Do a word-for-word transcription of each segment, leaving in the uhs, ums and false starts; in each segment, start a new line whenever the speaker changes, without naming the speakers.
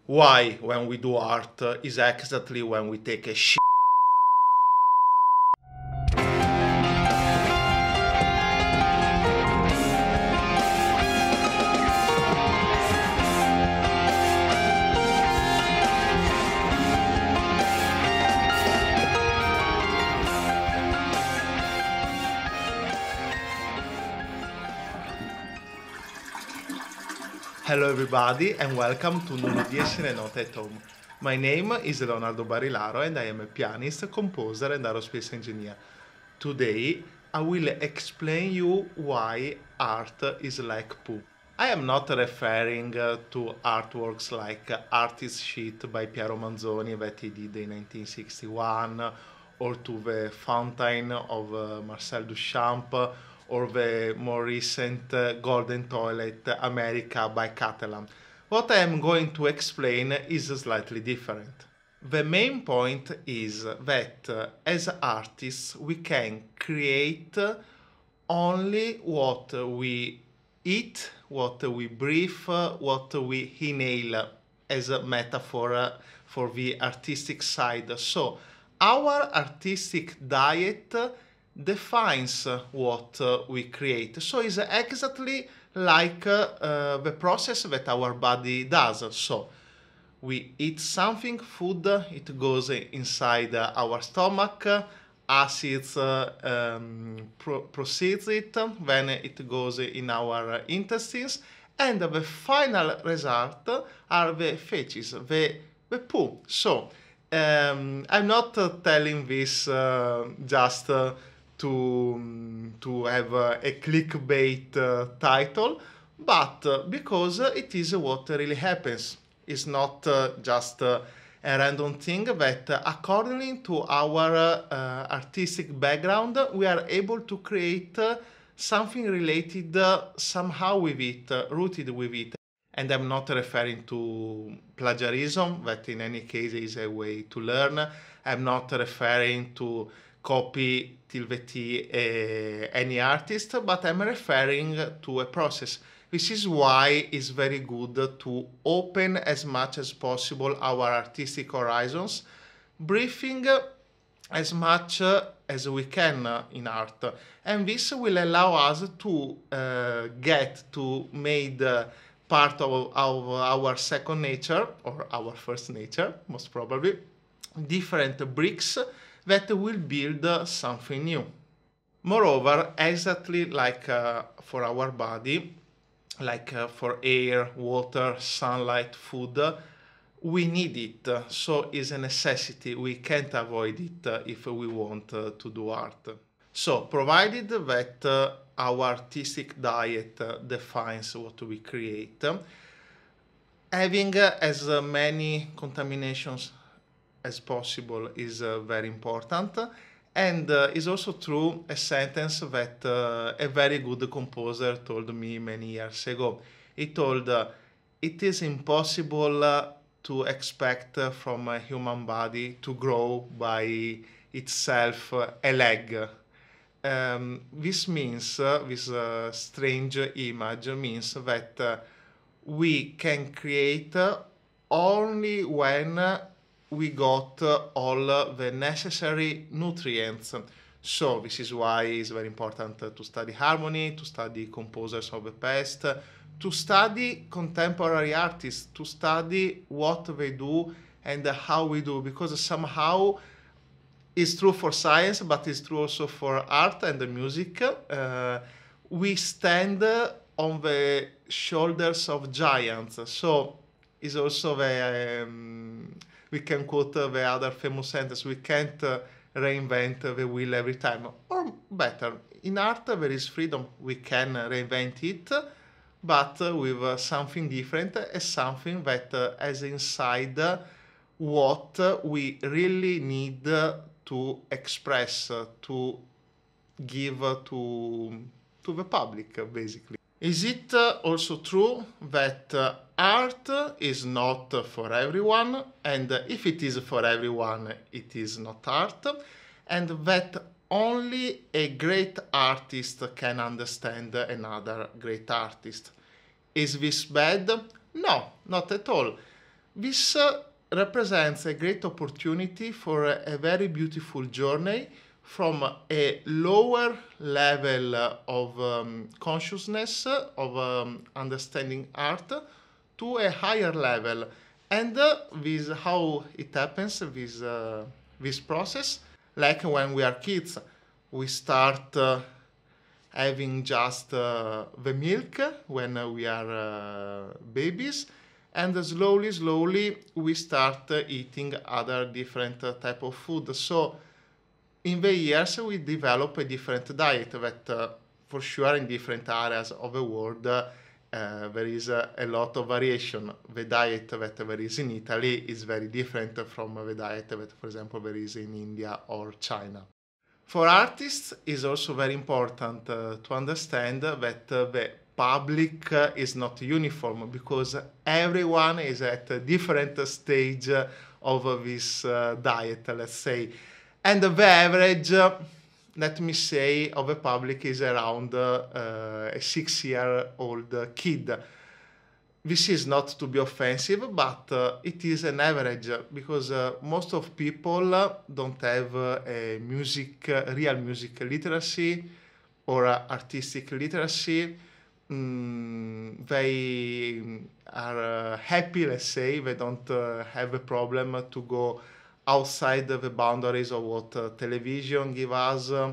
Why, when we do art, is exactly when we take a shit. Hello everybody and welcome to Non di essere not at home. My name is Leonardo Barilaro and I am a pianist, composer and aerospace engineer. Today I will explain you why art is like poo. I am not referring uh, to artworks like uh, Artist Shit by Piero Manzoni that he did in nineteen sixty-one, or to the Fountain of uh, Marcel Duchamp, or the more recent uh, Golden Toilet America by Catalan. What I am going to explain is slightly different. The main point is that uh, as artists we can create only what we eat, what we breathe, what we inhale as a metaphor uh, for the artistic side. So our artistic diet defines what uh, we create. So it's exactly like uh, uh, the process that our body does. So we eat something, food, it goes inside uh, our stomach, acids uh, um, pro proceeds it, then it goes in our intestines, and the final result are the feces, the, the poo. So um, I'm not uh, telling this uh, just uh, to, to have uh, a clickbait uh, title, but uh, because it is what really happens. It's not uh, just uh, a random thing that uh, according to our uh, artistic background, we are able to create uh, something related uh, somehow with it, uh, rooted with it. And I'm not referring to plagiarism, that in any case is a way to learn. I'm not referring to copy till the T uh, any artist, but I'm referring to a process. This is why it's very good to open as much as possible our artistic horizons, breathing as much as we can in art. And this will allow us to uh, get to made uh, part of, of our second nature, or our first nature, most probably, different bricks that will build something new. Moreover, exactly like uh, for our body, like uh, for air, water, sunlight, food, uh, we need it. Uh, so it's a necessity. We can't avoid it uh, if we want uh, to do art. So provided that uh, our artistic diet uh, defines what we create, uh, having uh, as uh, many contaminations as possible is uh, very important. And uh, it's also true a sentence that uh, a very good composer told me many years ago. He told, uh, it is impossible uh, to expect uh, from a human body to grow by itself uh, a leg. Um, this means, uh, this uh, strange image means that uh, we can create uh, only when uh, we got uh, all uh, the necessary nutrients. So this is why it's very important uh, to study harmony, to study composers of the past, uh, to study contemporary artists, to study what they do and uh, how we do, because somehow it's true for science, but it's true also for art and the music. Uh, we stand uh, on the shoulders of giants. So it's also the um, we can quote uh, the other famous sentence, we can't uh, reinvent uh, the wheel every time. Or better, in art uh, there is freedom, we can uh, reinvent it, but uh, with uh, something different, as uh, something that uh, has inside uh, what uh, we really need uh, to express, uh, to give uh, to, to the public, uh, basically. Is it uh, also true that uh, art is not for everyone, and if it is for everyone, it is not art, and that only a great artist can understand another great artist? Is this bad? No, not at all. This uh, represents a great opportunity for a, a very beautiful journey from a lower level uh, of um, consciousness, uh, of um, understanding art, to a higher level. And uh, this how it happens, this, uh, this process, like when we are kids, we start uh, having just uh, the milk when uh, we are uh, babies, and slowly, slowly we start uh, eating other different uh, type of food. So in the years we develop a different diet that uh, for sure in different areas of the world uh, uh, there is uh, a lot of variation. The diet that there is in Italy is very different from the diet that, for example, there is in India or China. For artists, it's also very important uh, to understand that uh, the public uh, is not uniform, because everyone is at a different stage uh, of uh, this uh, diet, let's say. And the average, uh, let me say, of the public is around uh, uh, a six-year-old uh, kid. This is not to be offensive, but uh, it is an average, uh, because uh, most of people uh, don't have uh, a music, uh, real music literacy or uh, artistic literacy. Mm, they are uh, happy, let's say, they don't uh, have a problem to go outside the boundaries of what uh, television give us, uh,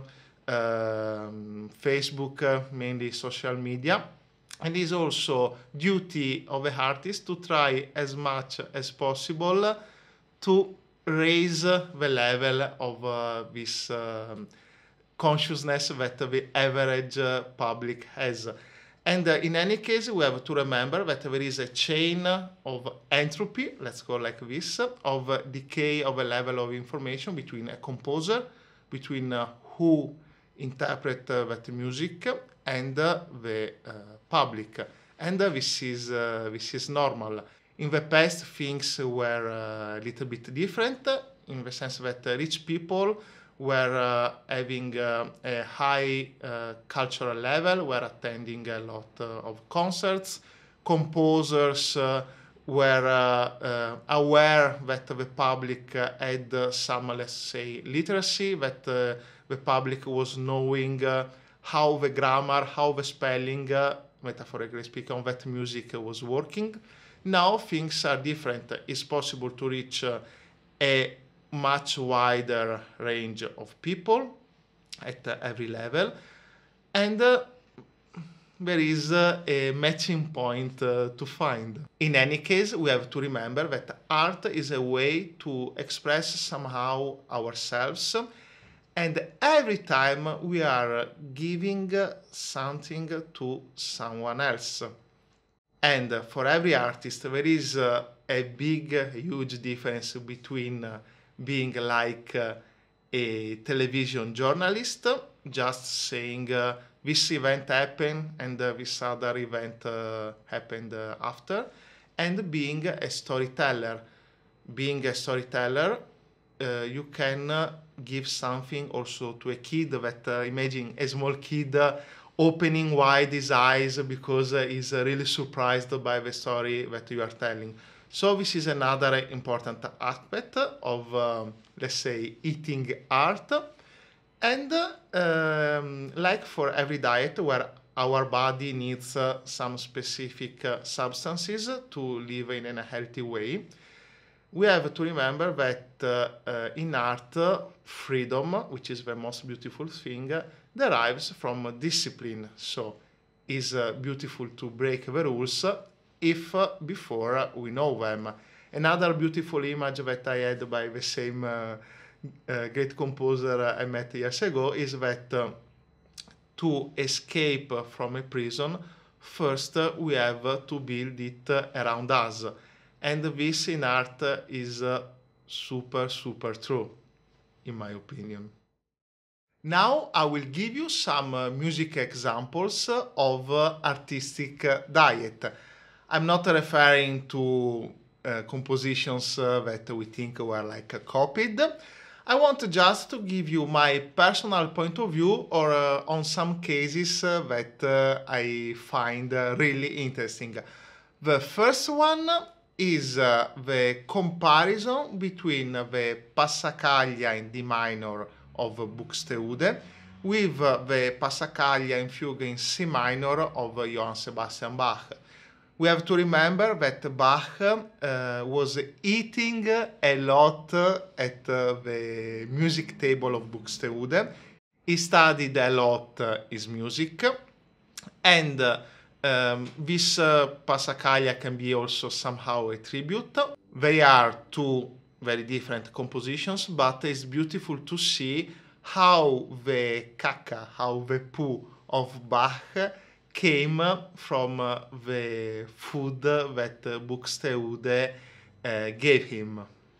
um, Facebook, uh, mainly social media. And it is also duty of the artist to try as much as possible to raise the level of uh, this um, consciousness that the average uh, public has. And uh, in any case, we have to remember that there is a chain of entropy, let's go like this, of uh, decay of a level of information between a composer, between uh, who interpret uh, that music, and uh, the uh, public. And uh, this is uh, this is normal. In the past, things were uh, a little bit different, in the sense that uh, rich people were uh, having uh, a high uh, cultural level, were attending a lot uh, of concerts. Composers uh, were uh, uh, aware that the public uh, had uh, some, let's say, literacy, that uh, the public was knowing uh, how the grammar, how the spelling, uh, metaphorically speaking, of that music was working. Now things are different. It's possible to reach uh, a much wider range of people at uh, every level, and uh, there is uh, a matching point uh, to find. In any case, we have to remember that art is a way to express somehow ourselves, and every time we are giving something to someone else. And for every artist, there is uh, a big, huge difference between uh, being like uh, a television journalist, just saying uh, this event happened and uh, this other event uh, happened uh, after, and being a storyteller. Being a storyteller, uh, you can uh, give something also to a kid that, uh, imagine a small kid uh, opening wide his eyes because uh, he's uh, really surprised by the story that you are telling. So this is another important aspect of, um, let's say, eating art. And uh, um, like for every diet where our body needs uh, some specific uh, substances to live in a healthy way, we have to remember that uh, uh, in art, uh, freedom, which is the most beautiful thing, uh, derives from discipline. So it's uh, beautiful to break the rules if uh, before uh, we know them. Another beautiful image that I had by the same uh, uh, great composer I met years ago is that uh, to escape from a prison, first uh, we have uh, to build it uh, around us. And this in art uh, is uh, super, super true, in my opinion. Now I will give you some uh, music examples uh, of uh, artistic uh, diet. I'm not referring to uh, compositions uh, that we think were like uh, copied. I want just to give you my personal point of view or uh, on some cases uh, that uh, I find uh, really interesting. The first one is uh, the comparison between the Passacaglia in D minor of Buxtehude with uh, the Passacaglia in Fugue in C minor of uh, Johann Sebastian Bach. We have to remember that Bach uh, was eating a lot at uh, the music table of Buxtehude. He studied a lot uh, his music, and uh, um, this uh, Passacaglia can be also somehow a tribute. They are two very different compositions, but it's beautiful to see how the caca, how the poo of Bach came from uh, the food that uh, Buxtehude uh, gave him.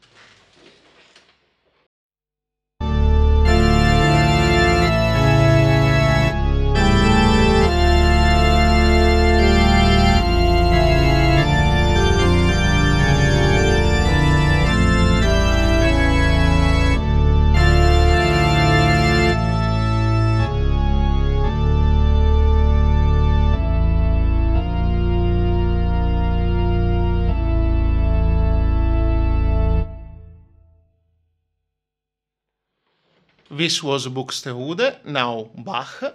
This was Buxtehude, now Bach.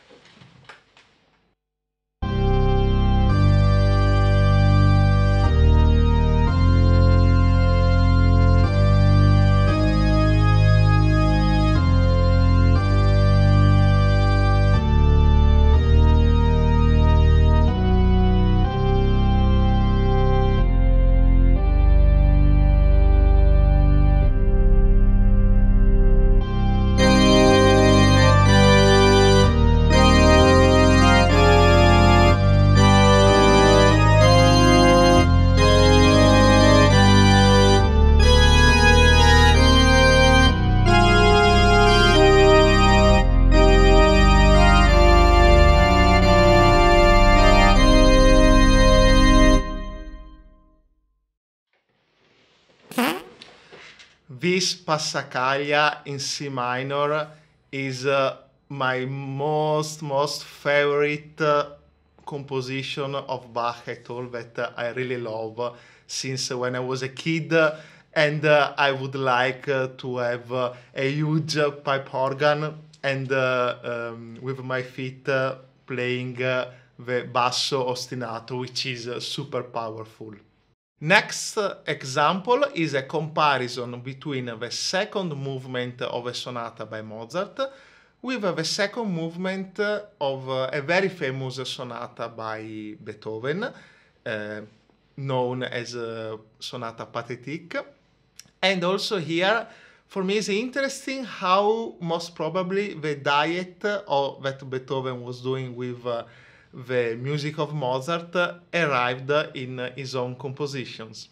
This Passacaglia in C minor is uh, my most, most favorite uh, composition of Bach at all, that uh, I really love uh, since when I was a kid, uh, and uh, I would like uh, to have uh, a huge uh, pipe organ and uh, um, with my feet uh, playing uh, the basso ostinato, which is uh, super powerful. Next example is a comparison between the second movement of a sonata by Mozart with the second movement of a very famous sonata by Beethoven, uh, known as uh, Sonata Pathétique. And also here, for me, it's interesting how most probably the diet of, that Beethoven was doing with uh, the music of Mozart arrived in his own compositions.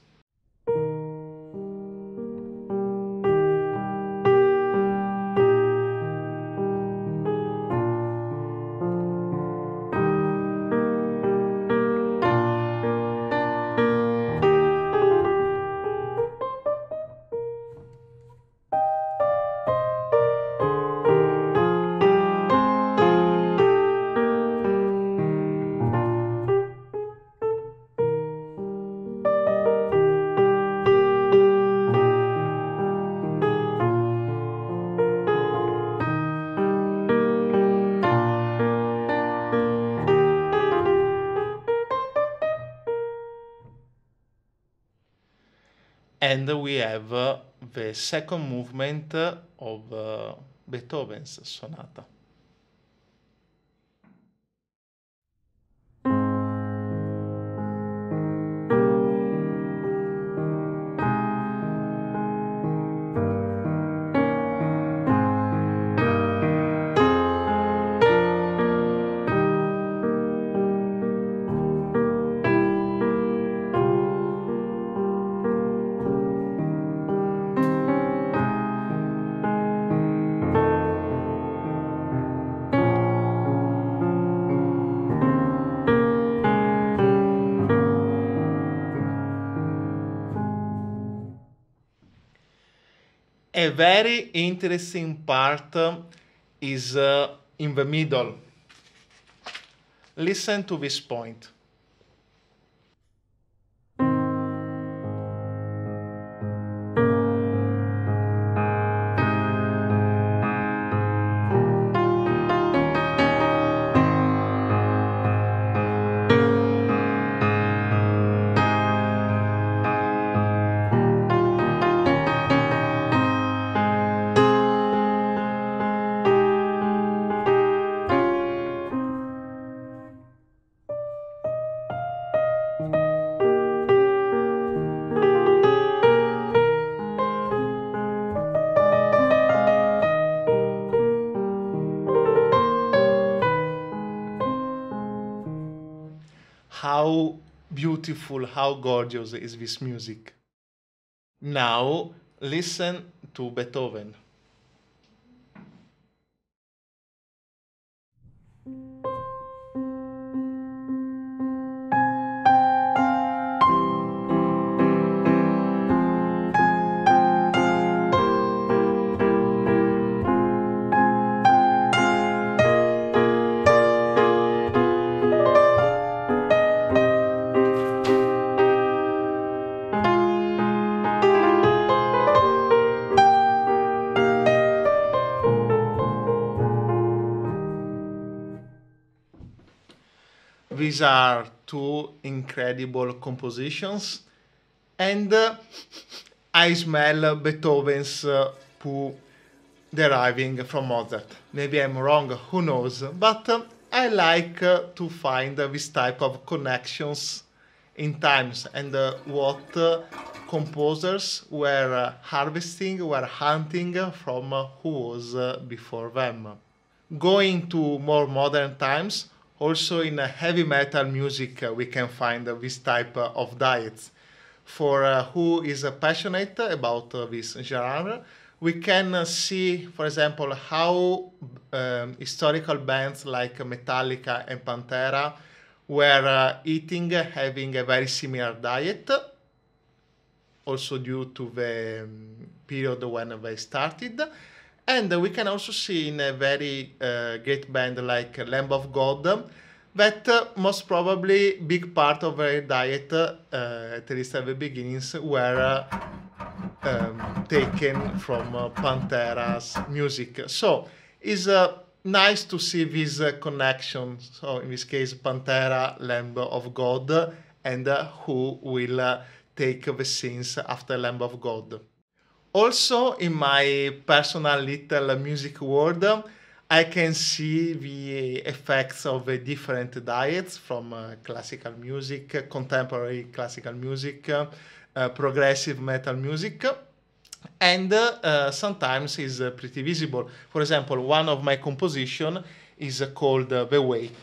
And we have uh, the second movement of uh, Beethoven's sonata. A very interesting part is uh, in the middle. Listen to this point. beautiful, how gorgeous is this music. Now listen to Beethoven. These are two incredible compositions, and uh, I smell Beethoven's uh, poo deriving from Mozart. Maybe I'm wrong, who knows? But uh, I like uh, to find uh, this type of connections in times and uh, what uh, composers were uh, harvesting, were hunting from uh, who was uh, before them. Going to more modern times, also in uh, heavy metal music uh, we can find uh, this type uh, of diets. For uh, who is uh, passionate about uh, this genre, we can uh, see, for example, how um, historical bands like Metallica and Pantera were uh, eating, uh, having a very similar diet, also due to the um, period when they started. And we can also see in a very uh, great band like Lamb of God that uh, most probably big part of their diet, uh, at least at the beginnings, were uh, um, taken from uh, Pantera's music. So it's uh, nice to see this uh, connection. So in this case, Pantera, Lamb of God, and uh, who will uh, take the scenes after Lamb of God. Also, in my personal little music world, I can see the effects of the different diets from uh, classical music, contemporary classical music, uh, uh, progressive metal music, and uh, uh, sometimes is uh, pretty visible. For example, one of my composition is uh, called uh, The Weight,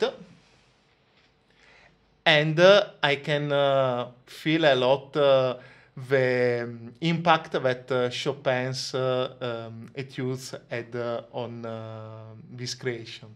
and uh, I can uh, feel a lot uh, the um, impact that uh, Chopin's uh, um, etudes had uh, on uh, this creation.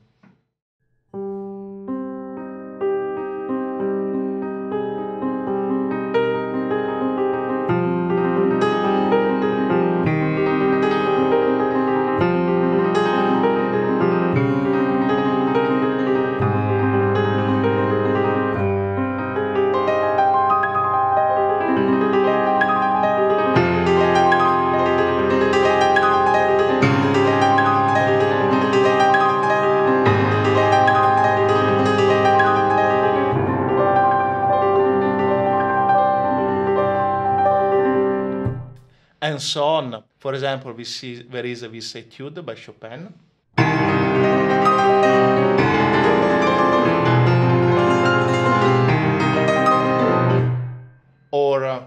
And so on. For example, we see there is this etude by Chopin. Or uh,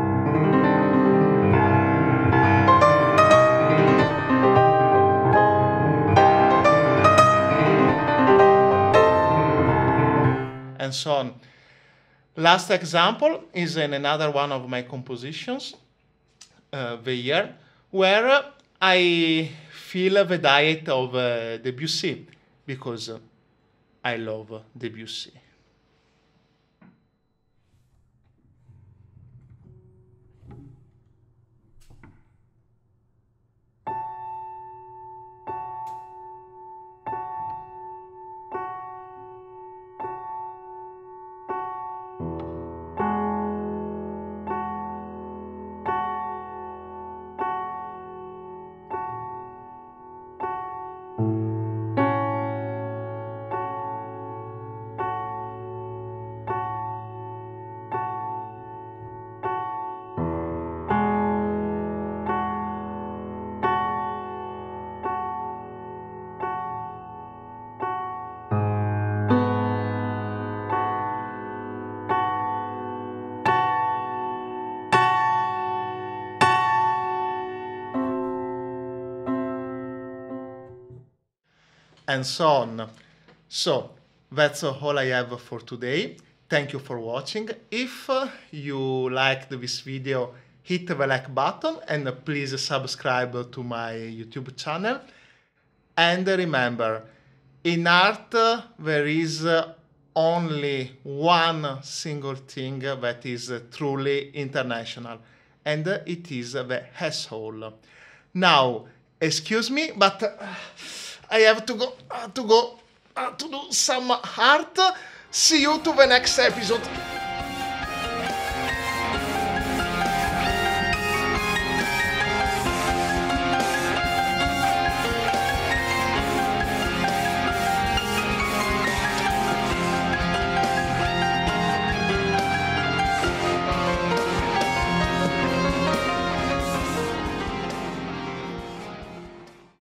and so on. Last example is in another one of my compositions, uh, the year, where I feel the diet of uh, Debussy, because I love Debussy. And so on. So that's all I have for today. Thank you for watching. If uh, you liked this video, hit the like button and please subscribe to my YouTube channel. And remember, in art uh, there is uh, only one single thing that is uh, truly international, and uh, it is uh, the asshole. Now, excuse me, but uh, I have to go uh, to go uh, to do some art. See you to the next episode.